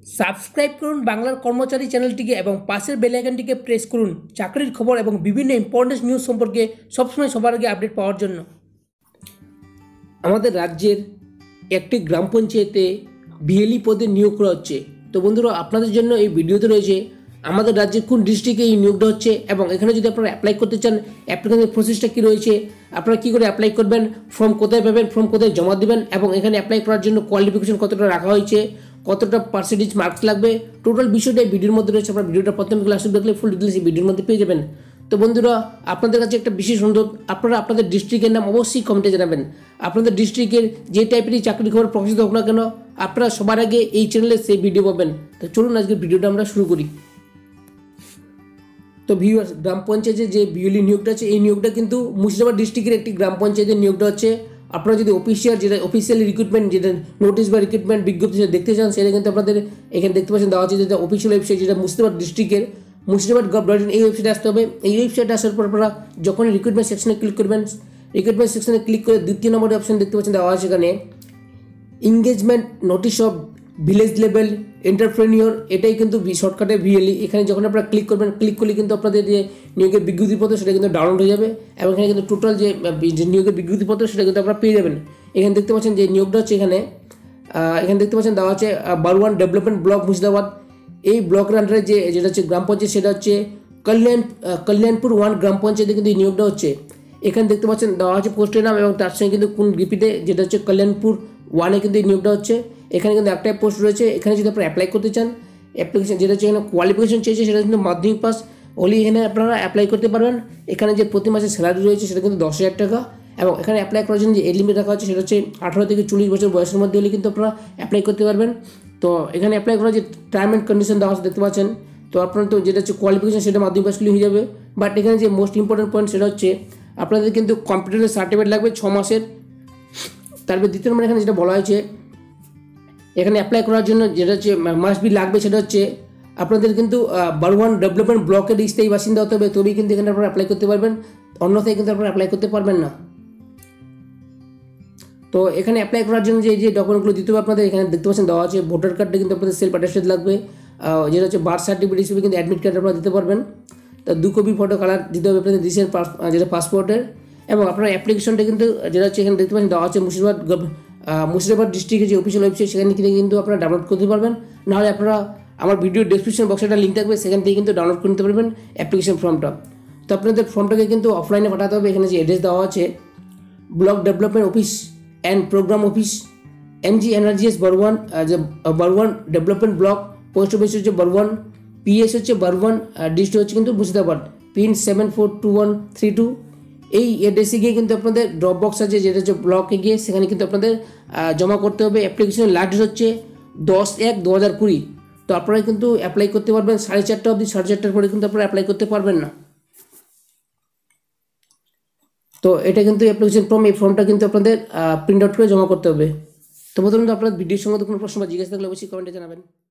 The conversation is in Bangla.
সাবস্ক্রাইব করুন বাংলার কর্মচারী চ্যানেলটিকে এবং পাশের বেল আইকনটিকে প্রেস করুন চাকরির খবর এবং বিভিন্ন ইম্পর্টেন্ট নিউজ সম্পর্কে সবসময় সবার আগে আপডেট পাওয়ার জন্য। আমাদের রাজ্যের একটি গ্রাম পঞ্চায়েতে বিএলই পদে নিয়োগ করা হচ্ছে। তো বন্ধুরা, আপনাদের জন্য এই ভিডিওতে রয়েছে আমাদের রাজ্যের কোন ডিস্ট্রিক্টে এই নিয়োগটা হচ্ছে এবং এখানে যদি আপনারা অ্যাপ্লাই করতে চান অ্যাপ্লিকেশনের প্রসেসটা কী রয়েছে, আপনারা কী করে অ্যাপ্লাই করবেন, ফর্ম কোথায় পাবেন, ফর্ম কোথায় জমা দেবেন এবং এখানে অ্যাপ্লাই করার জন্য কোয়ালিফিকেশন কতটা রাখা হয়েছে, কতটা পার্সেন্টেজ মার্কস লাগবে, টোটাল বিষয়টা এই ভিডিওর মধ্যে রয়েছে। আপনারা ভিডিওটা প্রথমে ক্লাস দেখলে ফুল ডিটেলস এই ভিডিওর মধ্যে পেয়ে যাবেন। তো বন্ধুরা, আপনাদের কাছে একটা বিশেষ অনুরোধ, আপনারা আপনাদের ডিস্ট্রিক্টের নাম অবশ্যই কমেন্টে জানাবেন। আপনাদের ডিস্ট্রিক্টের যে টাইপেরই চাকরির খবর প্রকাশিত হোক না কেন, আপনারা সবার আগে এই চ্যানেলে সেই ভিডিও পাবেন। তো চলুন আজকের ভিডিওটা আমরা শুরু করি। তো ভিউয়ার্স, গ্রাম পঞ্চায়েতের যে বিএলই নিয়োগটা আছে, এই নিয়োগটা কিন্তু মুর্শিদাবাদ ডিস্ট্রিক্টের একটি গ্রাম পঞ্চায়েতের নিয়োগটা হচ্ছে। আপনারা যদি অফিসিয়াল রিক্রুটমেন্ট যেটা নোটিশ বা রিক্রুটমেন্ট বিজ্ঞপ্তি যেটা দেখতে চান, সেটা কিন্তু আপনাদের এখানে দেখতে পাচ্ছেন দেওয়া আছে, যেটা অফিসিয়াল ওয়েবসাইট, যেটা মুর্শিদাবাদ ডিস্ট্রিক্টের মুর্শিদাবাদ.gov.in এই ওয়েবসাইটে আসতে হবে। এই ওয়েবসাইটে আসার পর আপনারা যখন রিক্রুটমেন্ট সেকশনে ক্লিক করবেন, রিক্রুটমেন্ট সেকশনে ক্লিক করে দ্বিতীয় নম্বরের অপশন দেখতে পাচ্ছেন দেওয়া আছে এখানে engagement notice of village level entrepreneur, এটাই কিন্তু শর্টকাটে ভিএলই। এখানে যখন আপনারা ক্লিক করবেন, ক্লিক করলে কিন্তু আপনাদের যে নিয়োগের বিজ্ঞপ্তিপত্র সেটা কিন্তু ডাউনলোড হয়ে যাবে এবং এখানে কিন্তু টোটাল যে নিয়োগের বিজ্ঞপ্তিপত্র সেটা কিন্তু আপনারা পেয়ে যাবেন। এখানে দেখতে পাচ্ছেন যে নিয়োগটা হচ্ছে এখানে দেখতে পাচ্ছেন দেওয়া আছে বারওয়ান ডেভেলপমেন্ট ব্লক মুর্শিদাবাদ। এই ব্লকের আন্ডারে যেটা হচ্ছে গ্রাম পঞ্চায়েত, সেটা হচ্ছে কল্যাণপুর 1 গ্রাম পঞ্চায়েতে কিন্তু এই নিয়োগটা হচ্ছে। এখানে দেখতে পাচ্ছেন দেওয়া আছে পোস্টের নাম এবং তার সঙ্গে কিন্তু কোন লিপিতে, যেটা হচ্ছে কল্যাণপুর 1-এ কিন্তু এই নিয়োগটা হচ্ছে। এখানে কিন্তু একটাই পোস্ট রয়েছে। এখানে যদি আপনারা অ্যাপ্লাই করতে চান, অ্যাপ্লিকেশন যেটা হচ্ছে এখানে কোয়ালিফিকেশন চেয়েছে সেটা কিন্তু মাধ্যমিক পাস হলেই এখানে আপনারা অ্যাপ্লাই করতে পারবেন। এখানে যে প্রতি মাসে স্যালারি রয়েছে সেটা কিন্তু 10,000 টাকা এবং এখানে অ্যাপ্লাই করার জন্য যে এজ লিমিট রাখা হচ্ছে সেটা হচ্ছে 18 থেকে 40 বছর বয়সের মধ্যে হলে কিন্তু আপনারা অ্যাপ্লাই করতে পারবেন। তো এখানে অ্যাপ্লাই করার যে টার্ম অ্যান্ড কন্ডিশন দেওয়া আছে দেখতে পাচ্ছেন। তো আপনার তো যেটা হচ্ছে কোয়ালিফিকেশন সেটা মাধ্যমিক পাস হয়ে যাবে, বাট এখানে যে মোস্ট ইম্পর্টেন্ট পয়েন্ট সেটা হচ্ছে আপনাদের কিন্তু কম্পিউটারের সার্টিফিকেট লাগবে 6 মাসের। তারপর দ্বিতীয় নম্বর এখানে যেটা বলা হয়েছে, এখানে অ্যাপ্লাই করার জন্য যেটা হচ্ছে মাস্ট বি লাগবে সেটা হচ্ছে আপনাদের কিন্তু বারওয়ান ডেভেলপমেন্ট ব্লকের স্থায়ী বাসিন্দা হতে হবে, তবেই কিন্তু এখানে আপনারা অ্যাপ্লাই করতে পারবেন, অন্যথায় কিন্তু আপনারা অ্যাপ্লাই করতে পারবেন না। তো এখানে অ্যাপ্লাই করার জন্য যে ডকুমেন্টগুলো দিতে হবে আপনাদের এখানে দেখতে পাচ্ছেন দেওয়া আছে। ভোটার কার্ডটা কিন্তু আপনাদের সেলফ অ্যাটেস্টেড লাগবে, যেটা হচ্ছে বার্থ সার্টিফিকেট হিসেবে কিন্তু অ্যাডমিট কার্ড আপনারা দিতে পারবেন। তো 2 কপি ফটো কালার দিতে হবে আপনাদের দেশের যেটা পাসপোর্টের। এবং আপনার অ্যাপ্লিকেশনটা কিন্তু যেটা হচ্ছে এখানে দেখতে পাচ্ছেন দেওয়া আছে মুর্শিদাবাদ ডিস্ট্রিক্টের যে অফিসিয়াল ওয়েবসাইট, সেখান থেকে কিন্তু আপনারা ডাউনলোড করতে পারবেন। নাহলে আপনারা আমার ভিডিও ডেসক্রিপশন বক্সে একটা লিঙ্ক থাকবে, সেখান থেকে কিন্তু ডাউনলোড করে নিতে পারবেন অ্যাপ্লিকেশন ফর্মটা। তো আপনাদের ফর্মটাকে কিন্তু অফলাইনে পাঠাতে হবে। এখানে যে অ্যাড্রেস দেওয়া আছে, block development office and program office, MGNRGS Barwan, যে Barwan development block, post office হচ্ছে বারওয়ান, PS হচ্ছে বারওয়ান, ডিস্ট্রিক্ট হচ্ছে কিন্তু মুর্শিদাবাদ, পিন 742132। এই অ্যাড্রেসে গিয়ে কিন্তু আপনাদের ড্রপ বক্স আছে, যেটা হচ্ছে ব্লকে গিয়ে সেখানে কিন্তু আপনাদের জমা করতে হবে। অ্যাপ্লিকেশনের লাস্ট ডেট হচ্ছে 10/1/2020। তো আপনারা কিন্তু অ্যাপ্লাই করতে পারবেন 4:30 অবধি, 4:30টার পরে কিন্তু আপনারা অ্যাপ্লাই করতে পারবেন না। তো এটা কিন্তু অ্যাপ্লিকেশন ফর্ম, এই ফর্মটা কিন্তু আপনাদের প্রিন্ট আউট করে জমা করতে হবে। তো প্রথমত আপনার ভিডিওর সঙ্গে কোনো প্রশ্ন বা জিজ্ঞাসা থাকলে অবশ্যই কমেন্টে জানাবেন।